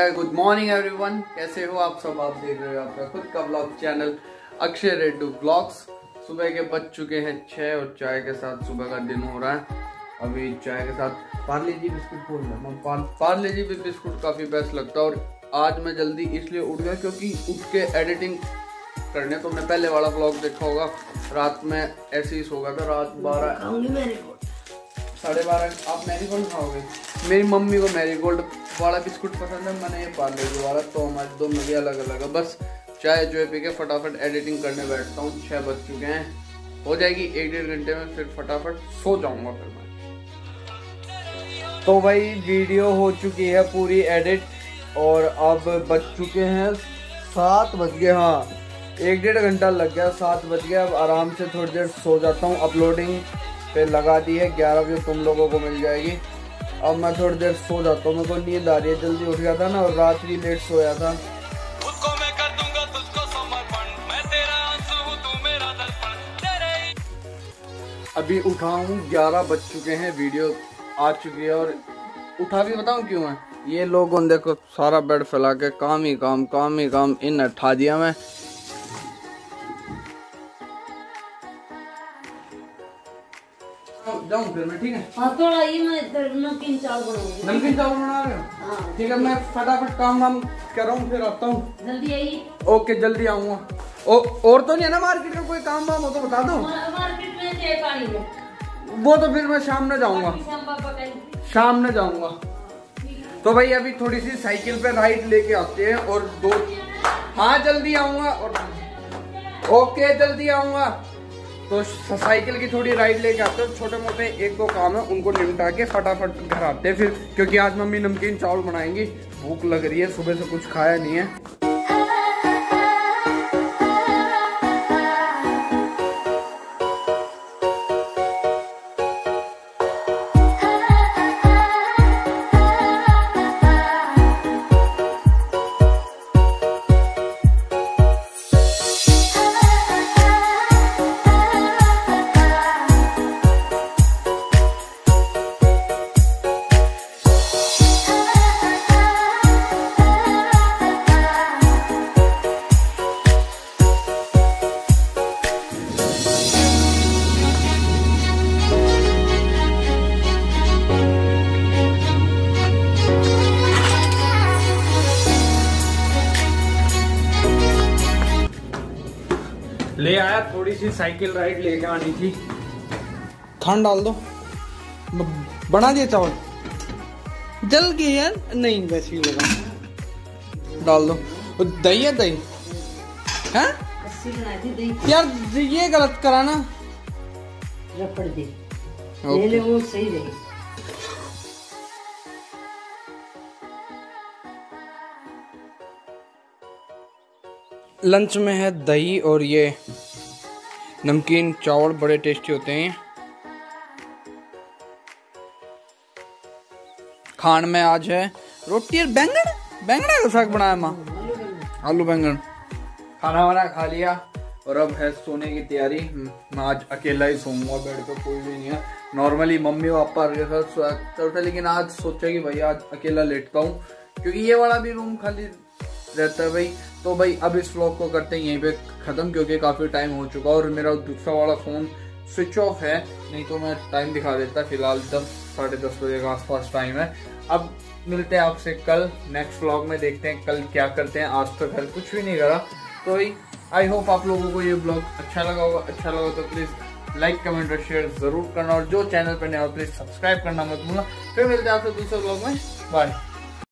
Hi good morning everyone, कैसे हो आप सब। आप देख रहे हो आपका खुद का blog channel Akshay Reddu blogs. सुबह के बज चुके हैं 6 और चाय के साथ सुबह का दिन हो रहा है। अभी चाय के साथ पार्ले जी बिस्कुट खोल रहा हूँ। पार्ले जी भी बिस्कुट काफ़ी बेस्ट लगता है। और आज मैं जल्दी इसलिए उठ गया क्योंकि उठ के एडिटिंग करने, तो मैंने पहले वाला ब्लॉग देखा होगा, रात में ऐसे ही सो गया था। रात 12:30 आप मैरीगोल्ड खाओगे। मेरी मम्मी को मैरीगोल्ड वाला बिस्कुट पसंद है, मैंने ये पार्ले जी वाला। तो हमारे दो में भी अलग अलग है। बस चाय जो पी के फटाफट एडिटिंग करने बैठता हूँ। 6 बज चुके हैं, हो जाएगी 1-1.5 घंटे में, फिर फटाफट सो जाऊंगा फिर मैं। तो भाई वीडियो हो चुकी है पूरी एडिट और अब बज चुके हैं 7 बज गए। हाँ, 1-1.5 घंटा लग गया, 7 बज गया। अब आराम से थोड़ी देर सो जाता हूँ। अपलोडिंग पे लगा दी है, 11 बजे तुम लोगों को मिल जाएगी। अब मैं थोड़ी देर सो जाता हूँ, मेरे को नींद आ रही है। जल्दी उठ गया था ना और रात भी लेट सोया था। अभी उठा हूँ, 11 बज चुके हैं, वीडियो आ चुकी है। और उठा भी बताऊँ क्यों है। ये लोगों देखो सारा बेड फैला के काम ही काम इन उठा दिया। मैं जाऊँ फिर मैं, ठीक है। हाँ, थोड़ा ये मैं नमकीन चावल बनाऊंगी। नमकीन चावल बना रहे हो? हाँ। ठीक है, मैं फटाफट काम कर रहा हूँ, फिर आता हूँ। जल्दी आइए। ओके, जल्दी आऊंगा। और तो नहीं है ना मार्केट का कोई काम वाम हो तो बता दो। मार्केट में चाय पानी है, वो तो फिर मैं शाम में जाऊंगा, शाम में जाऊंगा। तो भाई अभी थोड़ी सी साइकिल पे राइड लेके आते हैं और दो। हाँ जल्दी आऊंगा। और ओके जल्दी आऊंगा। तो साइकिल की थोड़ी राइड लेके आते हैं। छोटे मोटे 1-2 काम है, उनको निपटा के फटाफट घर आते हैं फिर, क्योंकि आज मम्मी नमकीन चावल बनाएंगी। भूख लग रही है, सुबह से कुछ खाया नहीं है। ले आया, थोड़ी सी साइकिल राइड लेके आनी थी। खान डाल दो, बना दिया चावल। जल गई यार, नहीं वैसे ही लगा। डाल दो। दही है, दही है यार, ये गलत करा ना। रपड़ दे, ले ले, वो सही रही। लंच में है दही और ये नमकीन चावल, बड़े टेस्टी होते हैं। खान में आज है रोटी और बैंगन का साग बनाया माँ, आलू बैंगन। खाना वाना खा लिया और अब है सोने की तैयारी। मैं आज अकेला ही सोऊंगा, बेड पे कोई भी नहीं है। नॉर्मली मम्मी पापा के साथ सोया था, लेकिन आज सोचा कि भाई आज अकेला लेटता हूँ, क्योंकि ये वाला भी रूम खाली रहता है भाई। तो भाई अब इस व्लॉग को करते हैं यहीं पे खत्म, क्योंकि काफी टाइम हो चुका और मेरा दूसरा वाला फोन स्विच ऑफ है। नहीं तो मैं टाइम दिखा देता। फिलहाल 10-10:30 बजे का आसपास टाइम है। अब मिलते हैं आपसे कल नेक्स्ट व्लॉग में, देखते हैं कल क्या करते हैं। आज तो खैर कुछ भी नहीं करा। तो आई होप आप लोगों को ये ब्लॉग अच्छा लगा होगा। अच्छा लगा तो प्लीज लाइक कमेंट और शेयर जरूर करना, और जो चैनल पर नया हो प्लीज सब्सक्राइब करना मत भूलना। फिर मिलते हैं आपसे दूसरे ब्लॉग में। बाय।